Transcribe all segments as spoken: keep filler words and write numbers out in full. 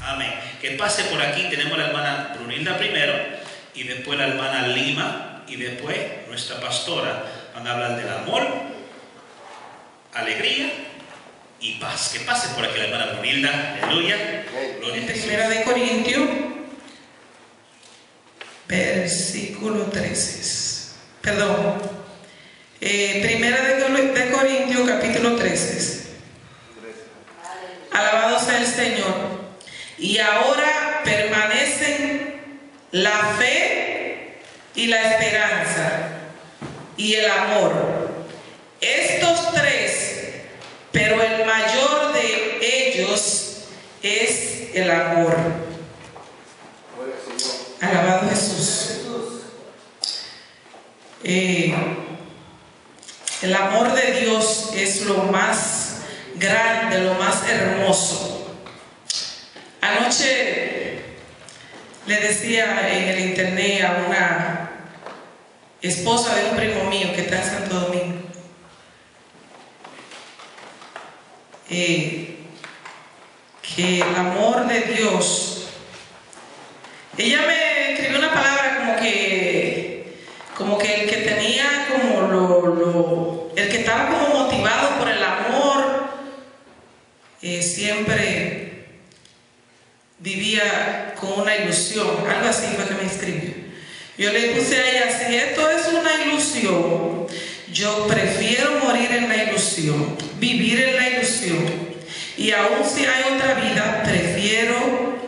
Amén. Que pase por aquí. Tenemos la hermana Brunilda primero y después la hermana Lima y después nuestra pastora. Van a hablar del amor, alegría y paz. Que pase por aquí la hermana Brunilda. Aleluya. Gloria a Jesús. Primera de Corintios, versículo trece. Perdón. Eh, primera de, de Corintios, capítulo trece. Alabado sea el Señor. Y ahora permanecen la fe y la esperanza y el amor. Estos tres, pero el mayor de ellos es el amor. Alabado Jesús. Eh, el amor de Dios es lo más grande, lo más hermoso. Anoche le decía en el internet a una esposa de un primo mío que está en Santo Domingo, eh, que el amor de Dios, ella me escribió una palabra como que como que el que tenía como lo, lo el que estaba como motivado por el amor, eh, siempre vivía con una ilusión, algo así fue que me escribió. Yo le puse a ella: si esto es una ilusión, yo prefiero morir en la ilusión, vivir en la ilusión, y aún si hay otra vida, prefiero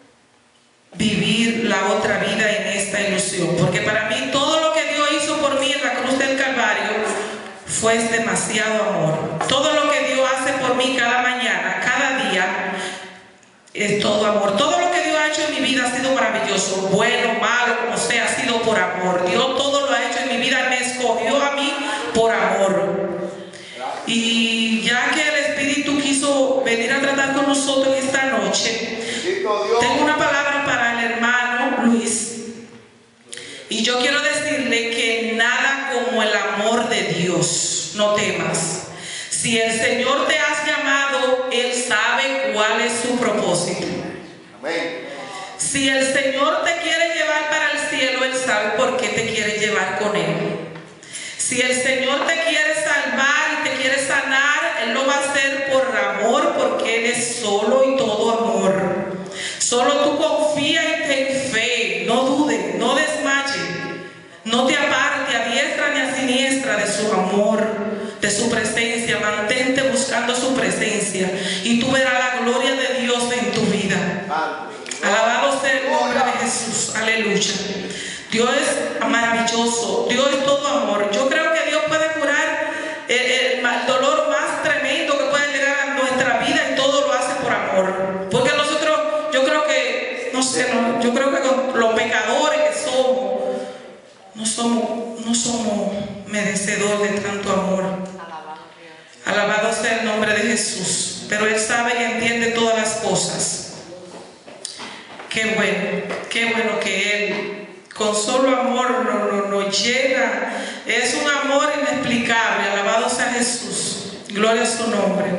vivir la otra vida en esta ilusión, porque para mí todo lo que Dios hizo por mí en la cruz del Calvario fue demasiado amor. Todo lo que Dios hace por mí cada mañana, cada día, es todo amor. Todo lo que Dios ha hecho en mi vida ha sido maravilloso, bueno, malo, como sea, ha sido por amor. Dios todo lo ha hecho en mi vida, me escogió a mí por amor. Y ya que el Espíritu quiso venir a tratar con nosotros esta noche, tengo una palabra para el hermano Luis. Y yo quiero decirle que nada como el amor de Dios. No temas. Si el Señor te has llamado, Él sabe cuál es su propósito. Amén. Si el Señor te quiere llevar para el cielo, Él sabe por qué te quiere llevar con Él. Si el Señor te quiere salvar y te quiere sanar, Él lo va a hacer por amor, porque Él es solo y todo amor. Solo tú confía y ten fe. No dudes, no desmayes. No te aparte a diestra ni a siniestra de su amor, de su presencia. Mantente buscando su presencia y tú verás la gloria de Dios en tu vida. Alabado sea el nombre de Jesús. Aleluya. Dios es maravilloso. Dios es todo amor. Yo creo que Dios puede curar el, el, el dolor más tremendo que puede llegar a nuestra vida, y todo lo hace por amor. Porque nosotros, yo creo que, no sé, no, yo creo que con los pecadores que somos, no somos, no somos merecedores de tanto amor. Alabado sea el nombre de Jesús. Pero Él sabe y entiende todas las cosas. Qué bueno, qué bueno que Él con solo amor nos no, no llena. Es un amor inexplicable. Alabado sea Jesús. Gloria a su nombre.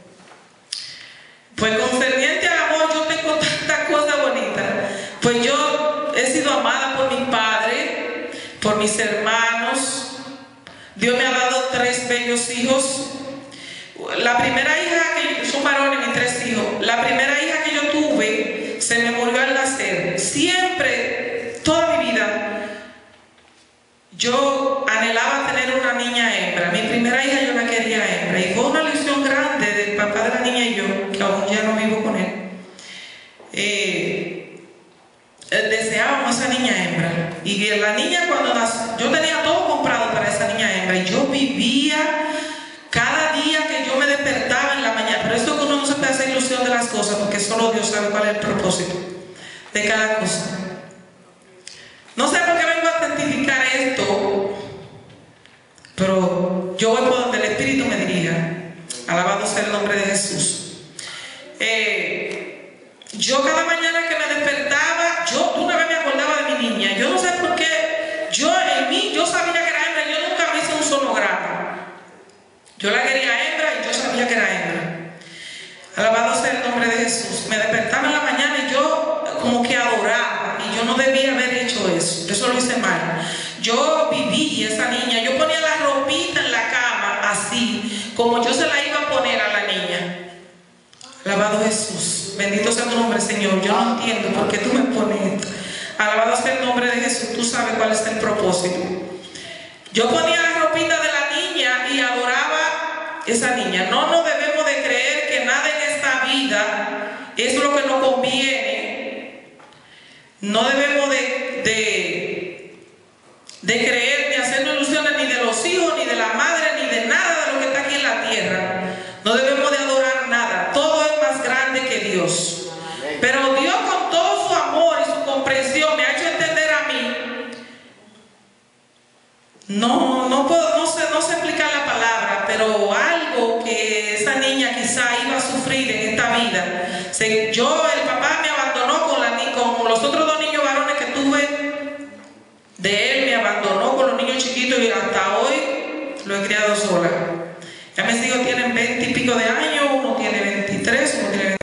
Pues concerniente al amor, yo tengo tantas cosas bonitas. Pues yo he sido amada por mis padres, por mis hermanos. Dios me ha dado tres bellos hijos. La primera hija, que son varones, mis tres hijos. La primera hija que yo tuve se me murió al nacer. Siempre, toda mi vida, yo anhelaba tener una niña hembra. Mi primera hija yo la quería hembra, y fue una ilusión grande del papá de la niña y yo, que aún ya no vivo con él. Eh, deseábamos esa niña hembra, y la niña cuando nació, yo tenía todo comprado para esa niña hembra, y yo vivía cada día que yo me despertaba en la mañana. Pero esto que uno no se puede hacer ilusión de las cosas, porque solo Dios sabe cuál es el propósito de cada cosa. No sé por qué vengo a testificar esto, pero yo voy por donde el Espíritu me dirija. Alabado sea el nombre de Jesús. Eh, yo cada mañana que me despertaba, yo una vez me acordaba de mi niña. Yo no sé por qué, yo en mí, yo sabía que era hembra. Yo nunca me hice un sonograma. Yo la quería hembra y yo sabía que era hembra. Alabado sea el nombre de Jesús. Me despertaba en la mañana no debía haber hecho eso, eso lo hice mal. Yo viví esa niña, yo ponía la ropita en la cama así, como yo se la iba a poner a la niña. Alabado Jesús, bendito sea tu nombre, Señor. Yo no entiendo por qué tú me pones esto. Alabado sea el nombre de Jesús, tú sabes cuál es el propósito. Yo ponía la ropita de la niña y adoraba esa niña. No nos debemos de creer que nada en esta vida es lo que nos conviene. No debemos de, de, de creer ni hacernos ilusiones ni de los hijos, ni de la madre, ni de nada de lo que está aquí en la tierra. No debemos de adorar nada. Todo es más grande que Dios. Pero Dios, con todo su amor y su comprensión, me ha hecho entender a mí. No, no puedo, no sé, no sé explicar la palabra, pero algo que esa niña quizá iba a sufrir en esta vida. Se, yo, el papá me abandonó con, la, con los otros dos niños varones que tuve de él, me abandonó con los niños chiquitos y hasta hoy lo he criado sola. Ya mis hijos tienen veinte y pico de años, uno tiene veintitrés, uno tiene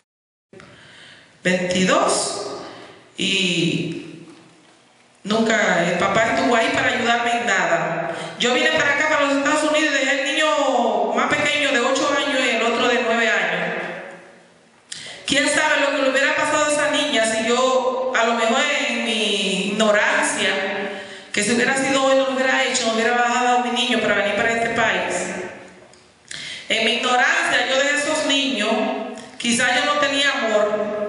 veintidós y nunca, el papá estuvo ahí para ayudarme en nada. Yo vine para acá, para los Estados Unidos, y dejé el niño más pequeño de ocho años y el otro de nueve años. ¿Quién sabe lo que le hubiera pasado a esa niña si yo, a lo mejor en mi ignorancia, que si hubiera sido hoy no lo hubiera hecho, no hubiera bajado a mi niño para venir para este país? En mi ignorancia yo de esos niños, quizás yo no tenía amor,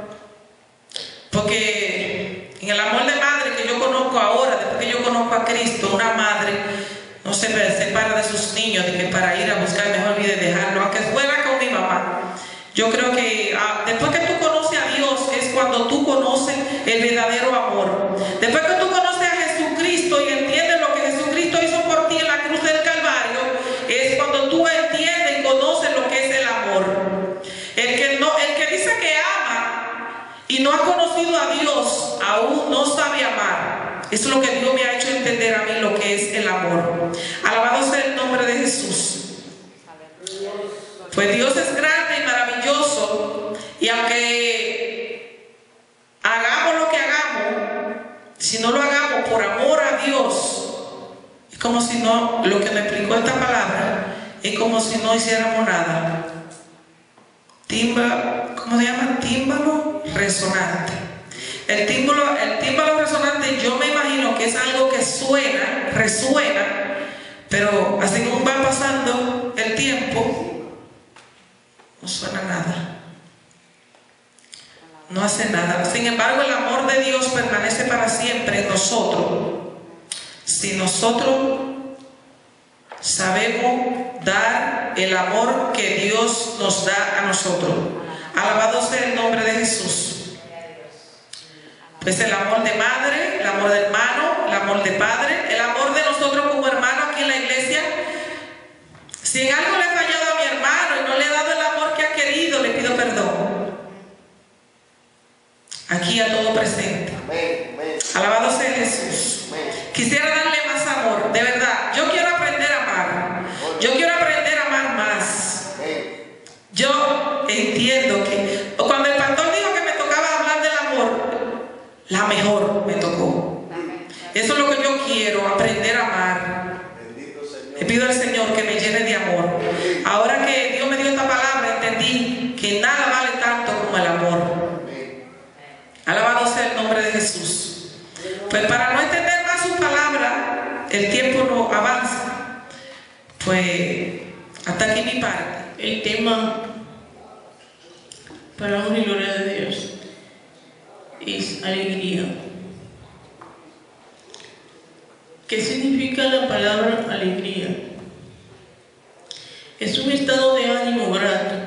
porque en el amor de madre que yo conozco ahora, después que yo conozco a Cristo, una madre no se separa de sus niños, de que para ir a buscar mejor vida y dejarlo, aunque fuera con mi mamá. Yo creo que ah, después que tú conoces a Dios es cuando tú conoces el verdadero amor. Después que tú conoces a Jesucristo y entiendes lo que Jesucristo hizo por ti en la cruz del Calvario, es cuando tú entiendes y conoces lo que es el amor. El que, no, el que dice que ama y no ha conocido a Dios aún no sabe amar. Eso es lo que Dios me ha hecho entender a mí, lo que es el amor. Alabado sea el nombre de Jesús. Pues Dios es grande y maravilloso, y aunque hagamos lo que hagamos, si no lo hagamos por amor a Dios, es como si no, lo que me explicó esta palabra, es como si no hiciéramos nada. Timba, ¿cómo se llama? Tímbalo resonante. El tímbalo, el tímbalo resonante, yo me imagino que es algo que suena, resuena, pero así como va pasando el tiempo, no suena nada, no hace nada. Sin embargo, el amor de Dios permanece para siempre en nosotros, si nosotros sabemos dar el amor que Dios nos da a nosotros. Alabado sea el nombre de Jesús. Pues el amor de madre, el amor de hermano, el amor de padre, el amor de nosotros como hermanos aquí en la iglesia. Si en algo le he fallado a mi hermano y no le he dado el amor que ha querido, le pido perdón. Aquí a todo presente. Alabado sea Jesús. Quisiera darle más amor, de verdad. Yo quiero aprender a amar. Yo quiero aprender a amar más. Yo entiendo que cuando el pastor dijo que me tocaba hablar del amor, la mejor me tocó. Eso es lo que yo quiero, aprender a amar. Le pido al Señor que me llene de amor. Ahora que Dios me dio esta palabra, entendí que nada vale tanto como el amor. Alabado sea el nombre de Jesús. Pues para no entender más su palabra, el tiempo no avanza. Pues hasta aquí mi parte. El tema, para honra y gloria de Dios, es alegría. ¿Qué significa la palabra alegría? Es un estado de ánimo grato,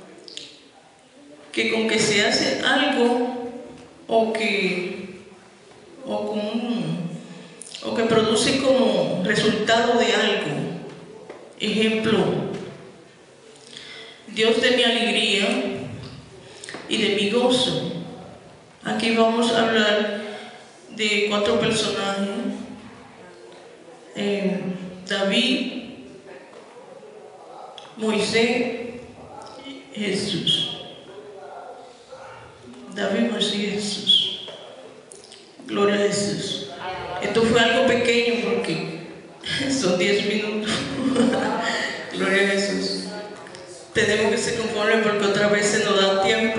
que con que se hace algo o que, o, con, o que produce como resultado de algo. Ejemplo, Dios de mi alegría y de mi gozo. Aquí vamos a hablar de cuatro personajes. Eh, David, Moisés, Jesús. David, Moisés y Jesús. Gloria a Jesús. Esto fue algo pequeño porque son diez minutos. Gloria a Jesús. Tenemos que ser conformes porque otra vez se nos da tiempo.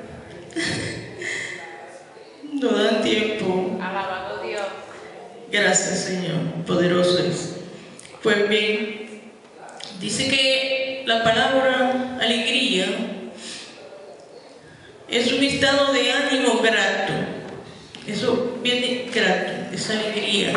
Nos dan tiempo. Alabado Dios. Gracias, Señor. Poderoso es. Pues bien, dice que la palabra alegría es un estado de ánimo grato. Eso viene grato, es alegría.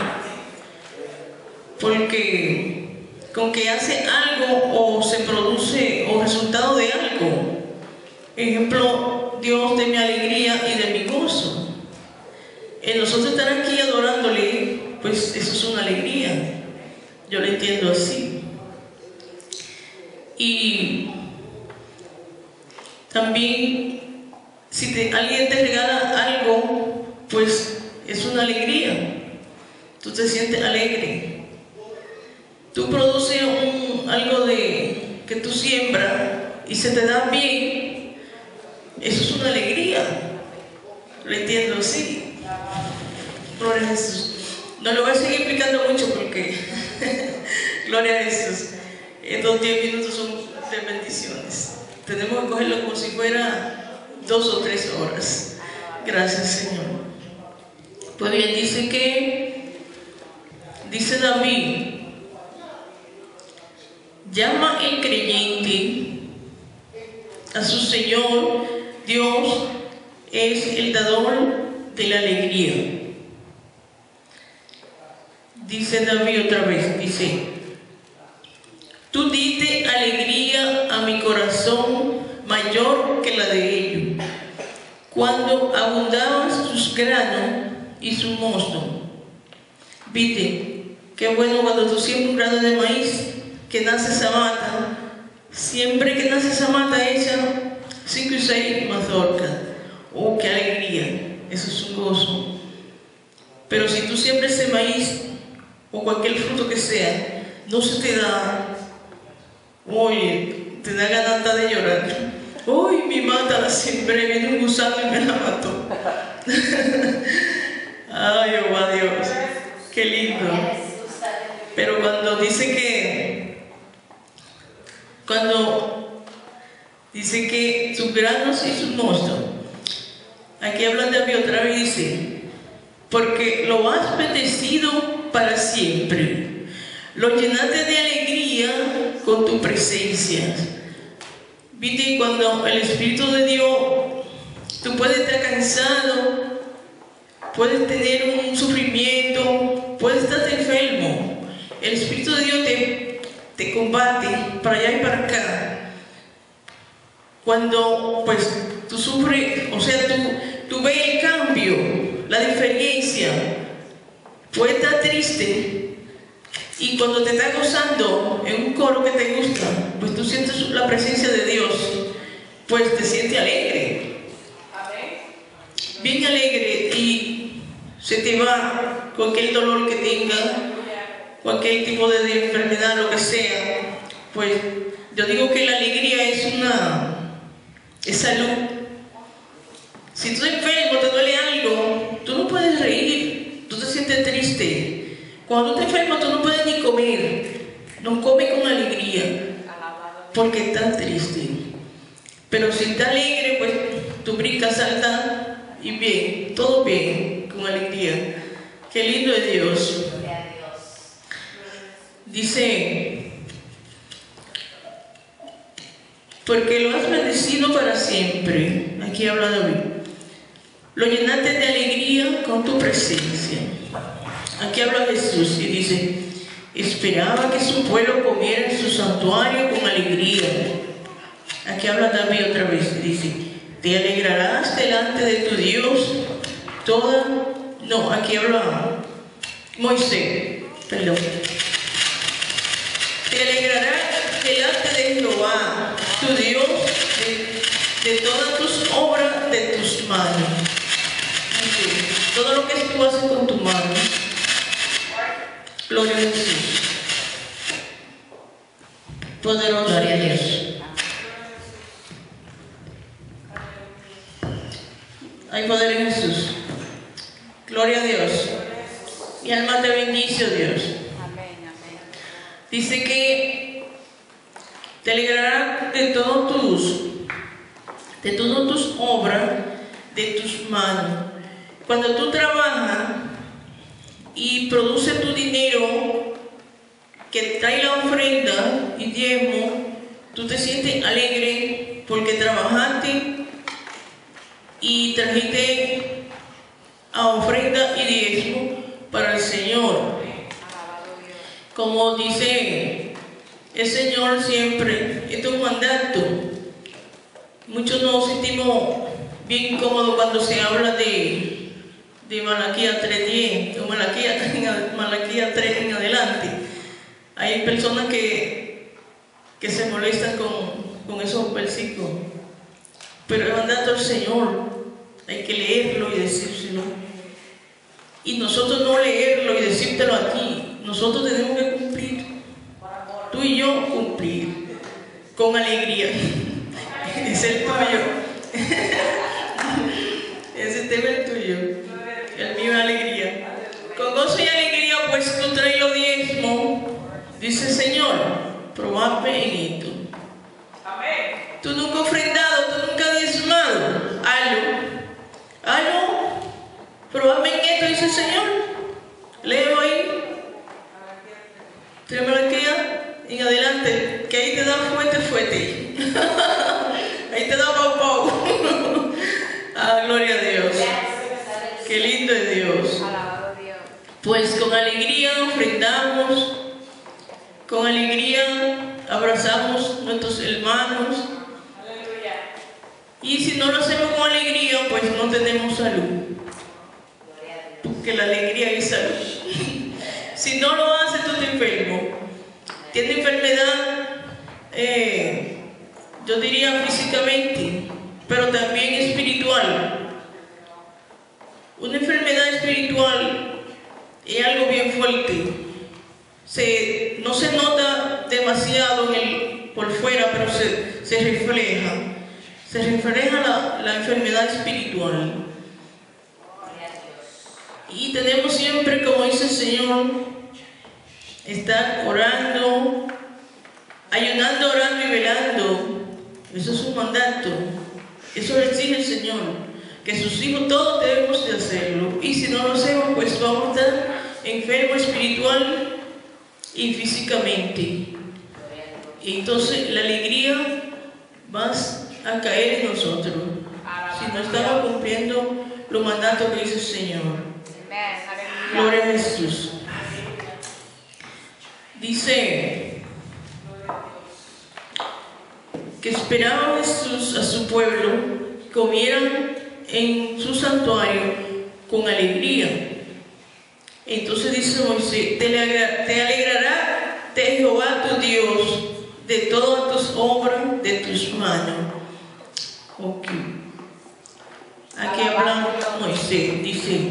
Porque con que hace algo o se produce o resultado de algo. Ejemplo, Dios de mi alegría y de mi gozo. En nosotros estar aquí adorándole, pues eso es una alegría. Yo lo entiendo así. Y también, si te, alguien te regala algo, pues es una alegría. Tú te sientes alegre. Tú produces un, algo de que tú siembras y se te da bien. Eso es una alegría. Lo entiendo así. Gloria a Jesús. No lo voy a seguir explicando mucho porque gloria a Jesús. Estos diez minutos son de bendiciones. Tenemos que cogerlo como si fuera dos o tres horas. Gracias, Señor. Pues bien, dice que dice David, llama el creyente a su Señor. Dios es el dador de la alegría. Dice David otra vez, dice, tú diste alegría a mi corazón mayor que la de ellos, cuando abundaban sus granos y su mosto. Viste, qué bueno cuando tú siembras un grano de maíz, que nace esa mata, siempre que nace esa mata echa cinco y seis mazorcas. Oh, qué alegría, eso es un gozo. Pero si tú siembras ese maíz o cualquier fruto que sea, no se te da, oye, te da ganas de llorar. Uy, mi mata la sembré, viene un gusano y me la mató. Ay, oh, va Dios, qué lindo. Pero cuando dice que, cuando dice que sus granos y sus mostos, aquí hablan de mí otra vez, dice, porque lo has bendecido para siempre, lo llenaste de alegría con tu presencia. Viste, cuando el Espíritu de Dios, tú puedes estar cansado, puedes tener un sufrimiento, puedes estar enfermo. El Espíritu de Dios te, te combate para allá y para acá. Cuando pues tú sufres, o sea, tú, tú ves el cambio, la diferencia, puedes estar triste. Y cuando te estás gozando en un coro que te gusta, pues tú sientes la presencia de Dios, pues te sientes alegre. Bien alegre y se te va cualquier dolor que tengas, cualquier tipo de enfermedad, lo que sea. Pues yo digo que la alegría es una, es salud. Si tú estás enfermo, te duele algo, tú no puedes reír, tú te sientes triste. Cuando tú estás enfermo, tú no puedes ni comer, no comes con alegría, porque estás triste. Pero si estás alegre, pues tú brincas, saltas y bien, todo bien, con alegría. Qué lindo es Dios. Dice, porque lo has bendecido para siempre. Aquí habla David. Lo llenaste de alegría con tu presencia. Aquí habla Jesús y dice, esperaba que su pueblo comiera en su santuario con alegría. Aquí habla David otra vez y dice, te alegrarás delante de tu Dios toda... No, aquí habla Moisés, perdón. Te alegrarás delante de Jehová, tu Dios, de, de todas tus obras de tus manos. Dice, todo lo que tú haces con tu mano. Gloria a Jesús. Poderoso. Gloria a Dios. Hay poder en Jesús. Gloria a Dios. Mi alma te bendice, oh Dios. Amén, amén. Dice que te alegrará de todos tus, de todas tus obras, de tus manos. Cuando tú trabajas y produces tu dinero, que trae la ofrenda y diezmo, tú te sientes alegre porque trabajaste y trajiste a ofrenda y diezmo para el Señor. Como dice el Señor siempre, esto es un mandato. Muchos nos sentimos bien cómodos cuando se habla de, de Malaquías tres diez o Malaquías, Malaquías tres en adelante. Hay personas que, que se molestan con, con esos versículos, pero el mandato del Señor hay que leerlo y decírselo. Y nosotros no leerlo y decírtelo a ti, nosotros tenemos que cumplir. Tú y yo cumplir con alegría. Es el tuyo. Ese tema es el tuyo. El mío es alegría. Con gozo y alegría, pues tú traes los diezmos. Dice el Señor, probadme en esto. Tú nunca has ofrendado, tú nunca has diezmado. Hazlo. Hazlo. Probadme en esto, dice el Señor. Leo ahí. Tres Malaquías en adelante, que ahí te da fuerte, fuerte. Ahí te da pau, pau. Ah, gloria a Dios. Qué lindo es Dios. Pues con alegría ofrendamos, con alegría abrazamos a nuestros hermanos. Y si no lo hacemos con alegría, pues no tenemos salud. Porque la alegría es salud. Si no lo haces, tú te enfermo. Tienes enfermedad, eh, yo diría físicamente, pero también espiritual. Una enfermedad espiritual es algo bien fuerte. Se, no se nota demasiado en el, por fuera, pero se, se refleja. Se refleja la, la enfermedad espiritual. Y tenemos siempre, como dice el Señor, estar orando, ayunando, orando y velando. Eso es un mandato. Eso lo exige el Señor. Que sus hijos todos debemos de hacerlo. Y si no lo hacemos, pues vamos a estar enfermos espiritual y físicamente. Y entonces la alegría va a caer en nosotros. Si no estamos cumpliendo los mandatos que dice el Señor. Gloria a Jesús. Dice que esperaba Jesús a su pueblo que comieran en su santuario con alegría. Entonces dice Moisés, te alegrará de Jehová tu Dios de todas tus obras de tus manos. Ok. Aquí habla Moisés, dice,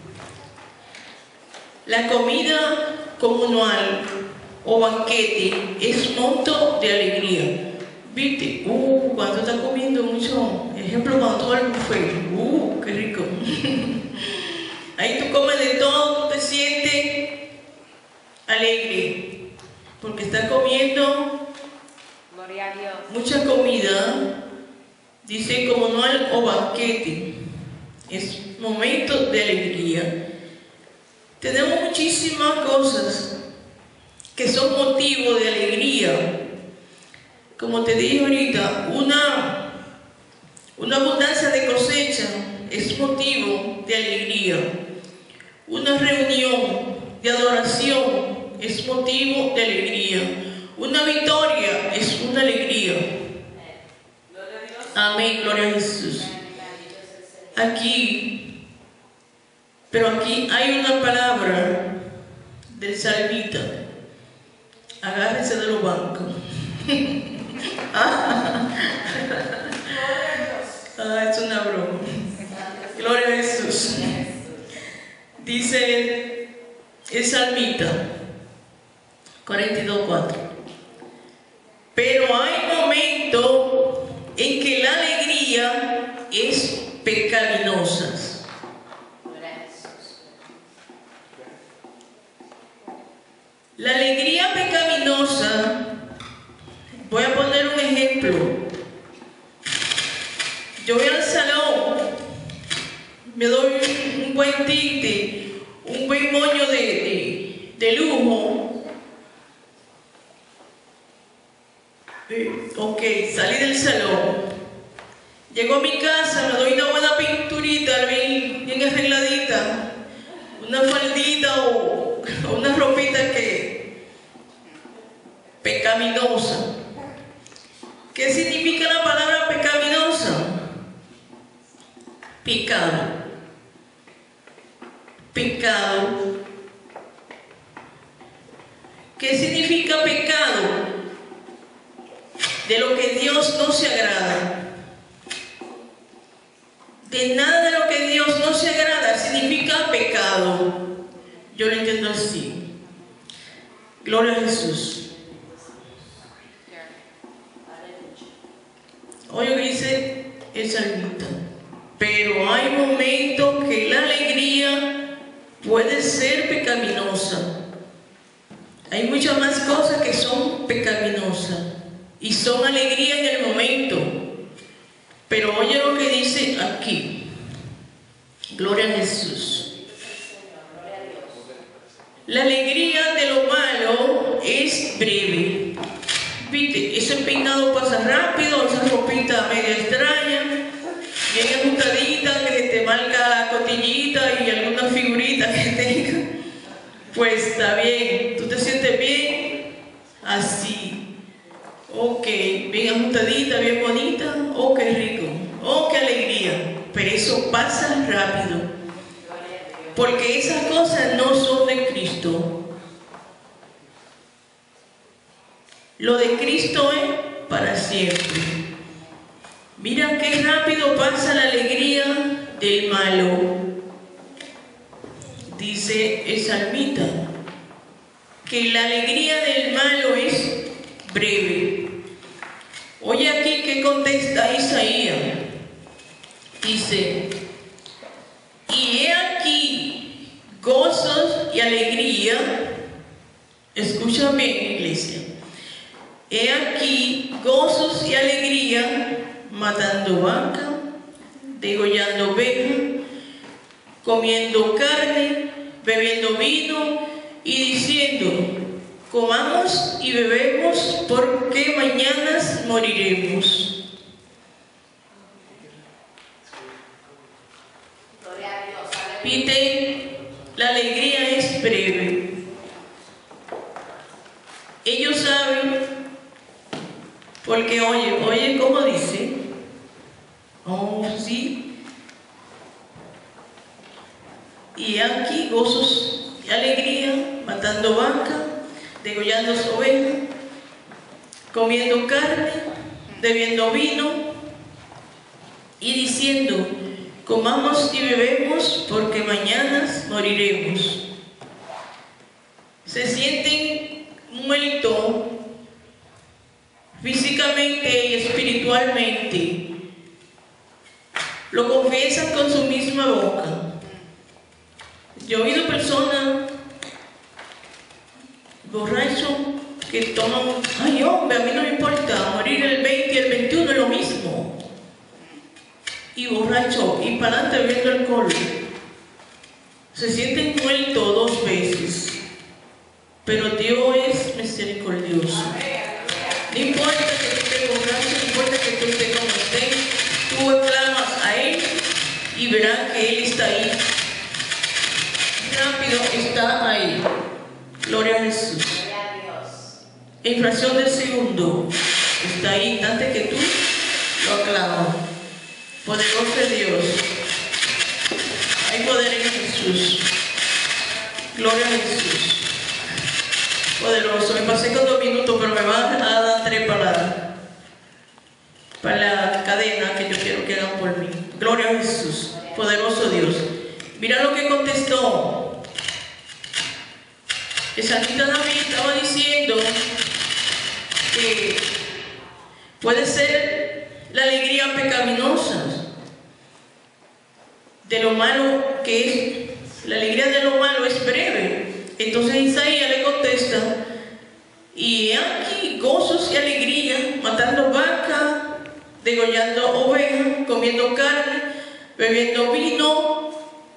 la comida comunal o banquete es monto de alegría. ¿Viste? Uh, cuando estás comiendo mucho, ejemplo, cuando tú vas al buffet, uh, qué rico. Ahí tú comes de todo, tú te sientes alegre, porque estás comiendo Gloria a Dios. mucha comida, dice comunal o banquete, es momento de alegría. Tenemos muchísimas cosas que son motivo de alegría. Como te dije ahorita, una, una abundancia de cosecha es motivo de alegría. Una reunión de adoración es motivo de alegría. Una victoria es una alegría. Amén, gloria a Jesús. Aquí, pero aquí hay una palabra del salmista. Agárrense de los bancos. Ah, es una broma. Gloria a Jesús. Dice el salmista cuarenta y dos cuatro. Pero hay momentos en que la alegría es pecaminosa. La alegría pecaminosa, voy a poner un ejemplo. Yo voy al salón, me doy un, un buen tinte, un buen moño de, de, de lujo. Eh, ok, salí del salón. Llego a mi casa, me doy una buena pinturita, bien, bien arregladita, una faldita o, o una ropita que pecaminosa. ¿Qué significa la palabra pecaminosa? Pecado. Pecado. ¿Qué significa pecado? De lo que Dios no se agrada. De nada de lo que Dios no se agrada significa pecado. Yo lo entiendo así. Gloria a Jesús. Oye, dice el salmista. Pero hay momentos que la alegría puede ser pecaminosa. Hay muchas más cosas que son pecaminosas y son alegría en el momento. Pero oye lo que dice aquí. Gloria a Jesús. La alegría de lo malo es breve. Viste, ese peinado pasa rápido, esa ropita media extraña, bien ajustadita, que te marca la cotillita y alguna figurita que tenga. Pues está bien, tú te sientes bien, así. Ok, bien ajustadita, bien bonita. Oh, qué rico. Oh, qué alegría. Pero eso pasa rápido. Porque esas cosas no son de Cristo. Lo de Cristo es para siempre. Mira qué rápido pasa la alegría del malo. Dice el salmista que la alegría del malo es breve. Oye aquí que contesta Isaías. Dice, y he aquí gozos y alegría. Escucha bien, iglesia. He aquí gozos y alegría, matando vaca, degollando oveja, comiendo carne, bebiendo vino y diciendo, comamos y bebemos, porque mañana moriremos. Pite, la alegría es breve. Ellos saben, porque oye, oye cómo dice. Oh, sí. Y aquí gozos y alegría, matando vaca, degollando su oveja, comiendo carne, bebiendo vino y diciendo, comamos y bebemos, porque mañana moriremos. Se sienten muertos físicamente y espiritualmente. Lo confiesan con su misma boca. Yo he oído personas borrachos que toman, ay hombre, a mí no me importa, morir el veinte y el veintiuno es lo mismo. Y borracho, y para adelante bebiendo alcohol. Se sienten muertos dos veces. Pero Dios es misericordioso. No importa que tú estés borracho, no importa que tú estés como estés, tú clamas a Él y verás que Él está ahí. Rápido está ahí. Gloria a Jesús. En fracción del segundo está ahí, antes que tú lo aclamas. Poderoso es Dios. Hay poder en Jesús. Gloria a Jesús. Poderoso. Me pasé con dos minutos, pero me van a dar tres palabras para la cadena que yo quiero que hagan por mí. Gloria a Jesús. Poderoso Dios. Mira lo que contestó. El salmista David estaba diciendo que puede ser la alegría pecaminosa de lo malo que es. La alegría de lo malo es breve. Entonces Isaías le contesta, y aquí gozos y alegría, matando vacas, degollando ovejas, comiendo carne, bebiendo vino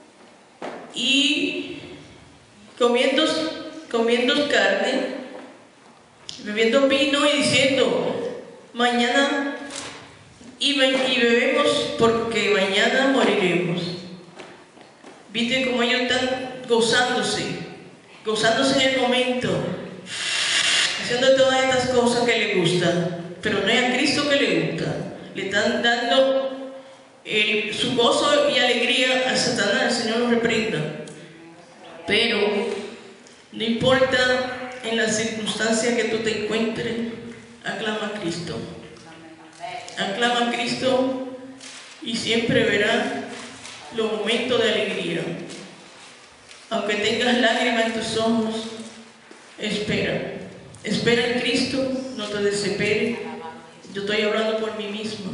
y comiendo, comiendo carne, bebiendo vino y diciendo, mañana y, be- y bebemos porque mañana moriremos. Viste como ellos están gozándose, gozándose en el momento, haciendo todas estas cosas que les gustan, pero no es a Cristo que le gusta. Le están dando eh, su gozo y alegría a Satanás. El Señor lo reprenda. Pero no importa en las circunstancias que tú te encuentres, aclama a Cristo. Aclama a Cristo y siempre verás los momentos de alegría. Aunque tengas lágrimas en tus ojos, espera. Espera en Cristo, no te desesperes. Yo estoy hablando por mí misma.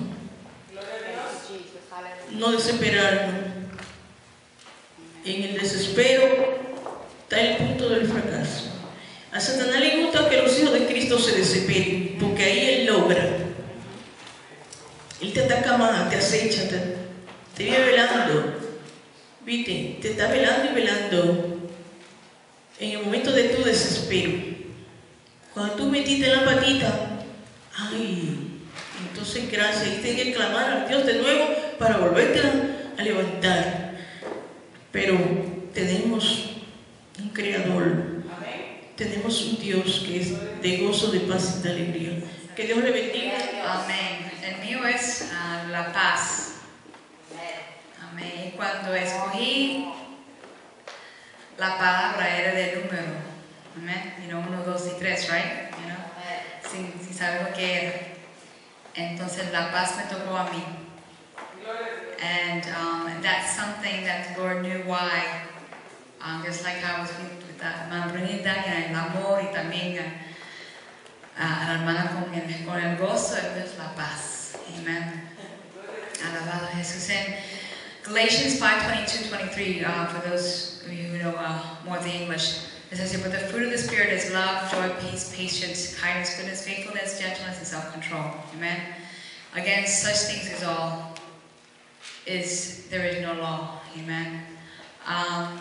No desesperarnos. En el desespero está el punto del fracaso. A Satanás le gusta que los hijos de Cristo se desesperen, porque ahí él logra. Él te ataca más, te acecha, te, te viene velando. Viste, te está velando y velando en el momento de tu desespero. Cuando tú metiste la patita, ay, entonces gracias, y tienes que clamar a Dios de nuevo para volverte a, a levantar. Pero tenemos un Creador, tenemos un Dios que es de gozo, de paz y de alegría. Que Dios le bendiga. Amén. El mío es uh, la paz. Amén. Y cuando escogí la palabra era de número. Amén. You know, uno, dos y tres, right? You know? Sin, sin saber lo que era. Entonces la paz me tocó a mí. And um, that's something that the Lord knew why. Um, just like I was with, with that hermana Brunita, y el amor, y también a, a la hermana con el, con el gozo, es la paz. Amen. Alabado a Jesús. En Galatians five twenty-two twenty-three, uh, for those of you who know uh, more of the English, it says here, but the fruit of the Spirit is love, joy, peace, patience, kindness, goodness, faithfulness, gentleness, and self-control. Amen. Against such things is all, is there is no law. Amen. Um,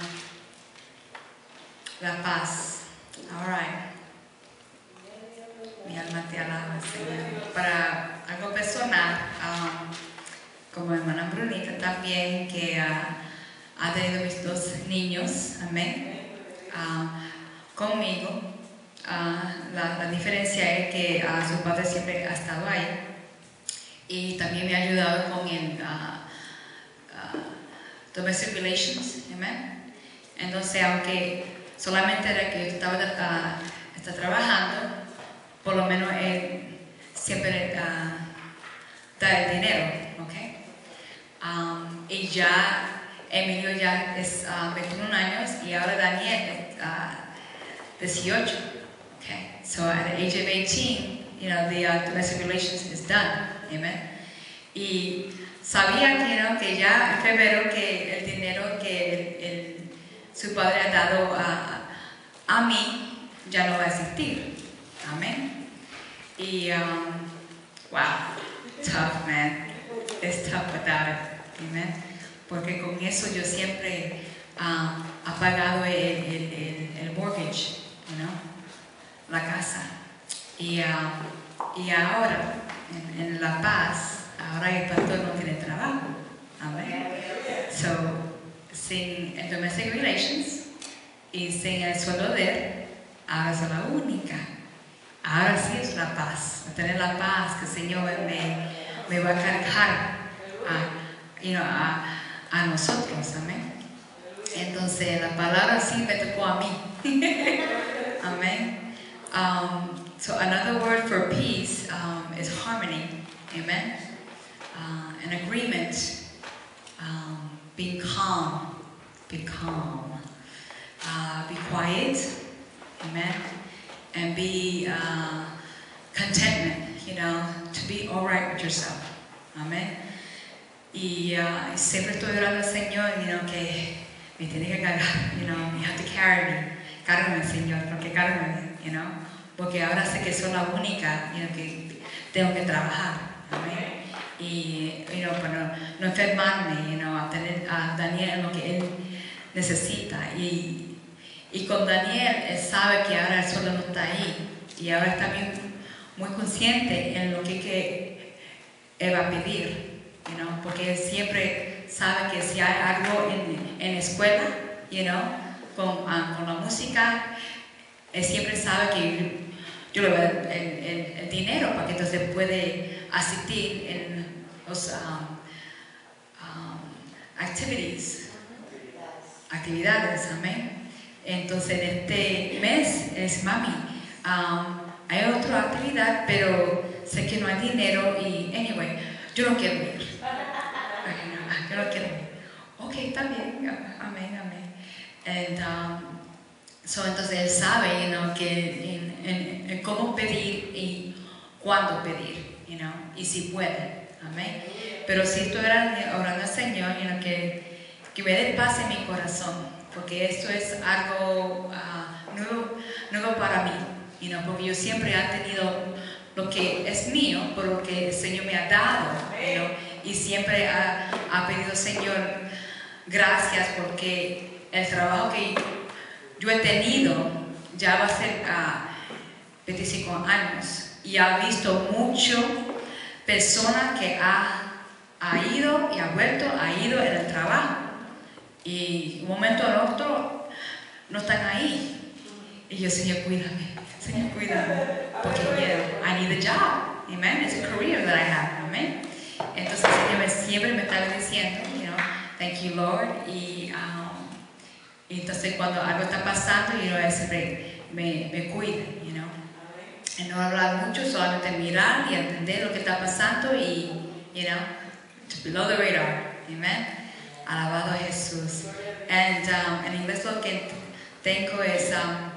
la paz. All right. Mi alma te alaba, Señor. Para algo personal, um, como hermana Brunita también, que uh, ha tenido mis dos niños, amén. Uh, conmigo, uh, la, la diferencia es que uh, su padre siempre ha estado ahí y también me ha ayudado con el uh, uh, domestic relations, amén. Entonces, aunque solamente era que yo estaba uh, está trabajando, por lo menos él siempre uh, da el dinero, ¿ok? Um, y ya Emilio ya es uh, veintiún años y ahora Daniel es uh, dieciocho. Okay, so at the age of eighteen, you know, the uh, domestic relations is done. Amen. Y sabía que, you know, que ya en febrero que el dinero que el, el, su padre ha dado a, a mí ya no va a existir. Amén. Y, um, wow, tough, man. It's tough without it. Amen. Porque con eso yo siempre uh, he pagado el, el, el, el mortgage, you know, la casa. Y, uh, y ahora, en, en La Paz, ahora el pastor no tiene trabajo. Amén. So, sin el domestic relations y sin el sueldo de él, ahora soy la única. Ahora sí es la paz. Tener la paz que el Señor me, me va a cargar a, you know, a, a nosotros. Amén. Entonces, la palabra sí me tocó a mí. Amén. Um, so, another word for peace um, is harmony. Amen. Uh, an agreement. Um, being calm. Be calm. Uh, be quiet. Amen. And be uh, contentment, you know, to be all right with yourself. Amen. Y uh, siempre estoy orando al Señor, you know, que me tiene que cargar, you know, you have to carry me. cárgame, Señor, porque cárgame, you know, porque ahora sé que soy la única, you know, que tengo que trabajar, amén. Y, you know, para no enfermarme, you know, a tener a Daniel en lo que él necesita. Y, y con Daniel, él sabe que ahora el solo no está ahí, y ahora está bien, muy consciente en lo que, que él va a pedir, you know, porque él siempre sabe que si hay algo en, en la escuela, you know, con, uh, con la música, él siempre sabe que yo le voy a dar el, el, el dinero para que entonces puede asistir en los um, um, activities, actividades, amén. Entonces en este mes es mami, um, hay otra actividad, pero sé que no hay dinero y, anyway, yo no quiero ir. Yo no quiero ir. Ok, está bien, amén, amén. And, um, so, entonces él sabe, you know, que en, en, en cómo pedir y cuándo pedir, you know, y si puede, amén. Pero si estoy orando al Señor, you know, que, que me dé paz en mi corazón, porque esto es algo uh, nuevo, nuevo para mí, you know, porque yo siempre he tenido lo que es mío, por lo que el Señor me ha dado, you know, y siempre ha, ha pedido, Señor, gracias porque el trabajo que yo he tenido ya va a ser a veinticinco años y ha visto mucho personas que ha, ha ido y ha vuelto, ha ido en el trabajo y un momento al otro no están ahí y yo, Señor, cuídame, Señor, cuídame, porque yeah, I need a job, amen, it's a career that I have, amen. Entonces el Señor siempre me estaba diciendo, you know, thank you Lord, y, um, y entonces cuando algo está pasando, you know, Él siempre me, me cuida, you know, y no hablar mucho, solamente mirar y entender lo que está pasando y, you know, to below the radar, amen, alabado a Jesús. And um, en inglés lo que tengo es um,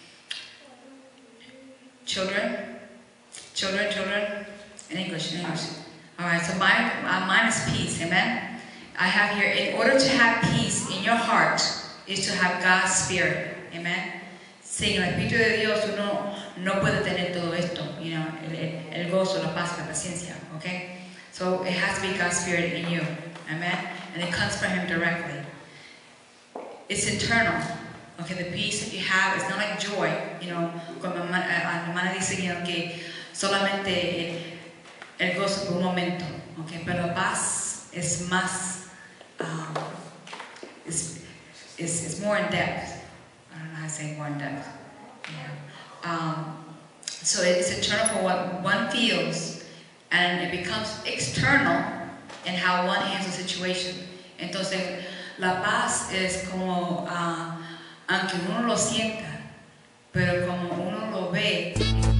children, children, children, in English, in English. All right, so mine, uh, mine is peace, amen? I have here, in order to have peace in your heart, is to have God's Spirit, amen? Sin el Espíritu de Dios uno no puede tener todo esto, you know, el, el, el gozo, la paz, la paciencia, okay? So it has to be God's Spirit in you, amen? And it comes from Him directly. It's internal, okay? The peace that you have is not like joy, you know, como mi hermana dice, you know, que solamente el, el gozo por un momento, okay? Pero la paz es más, um, it's, it's, it's more in depth. I don't know how to say more in depth. Yeah. Um, so it's internal for what one feels, and it becomes external in how one handles the situation. Entonces, la paz es como, uh, aunque uno lo sienta, pero como uno lo ve.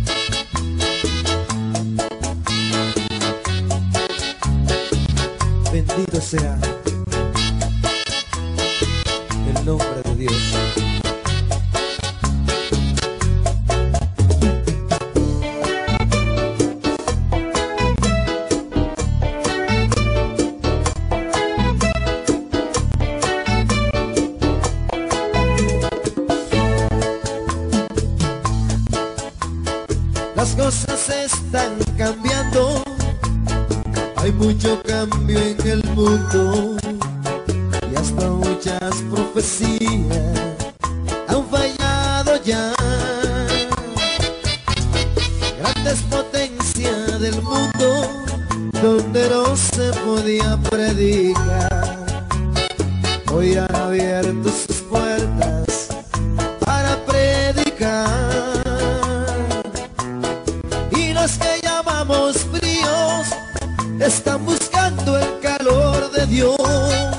Bendito sea el nombre de Dios. Las cosas están cambiando. Hay mucho cambio en el mundo y hasta muchas profecías han fallado ya. Grandes potencias del mundo donde no se podía predicar, hoy han abierto sus puertas para predicar. Y los que llamamos fríos están buscando el calor de Dios.